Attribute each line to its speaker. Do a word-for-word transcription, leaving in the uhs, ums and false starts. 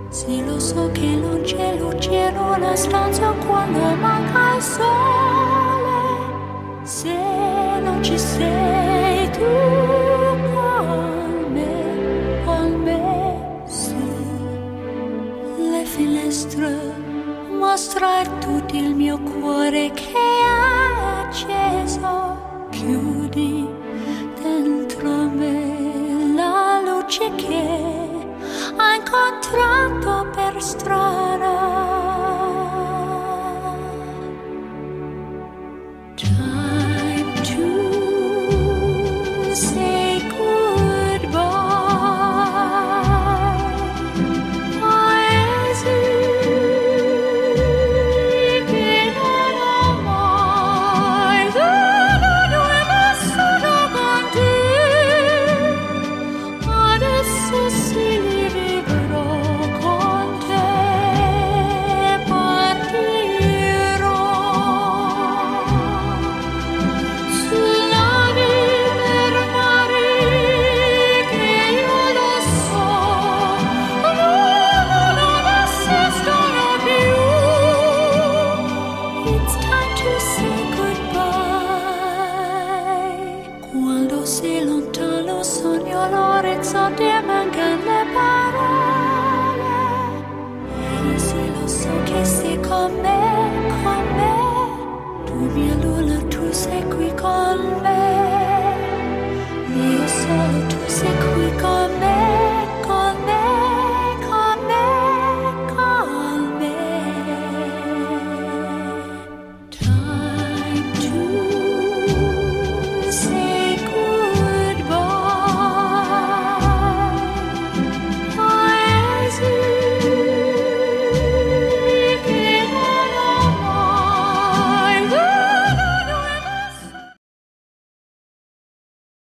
Speaker 1: Sì, lo so che non c'è luce in una stanza quando manca il sole. Se non ci sei tu con me, con me su le finestre, mostra tutto il mio cuore che è acceso. Chiudi dentro me la luce che ha incontrato per strada.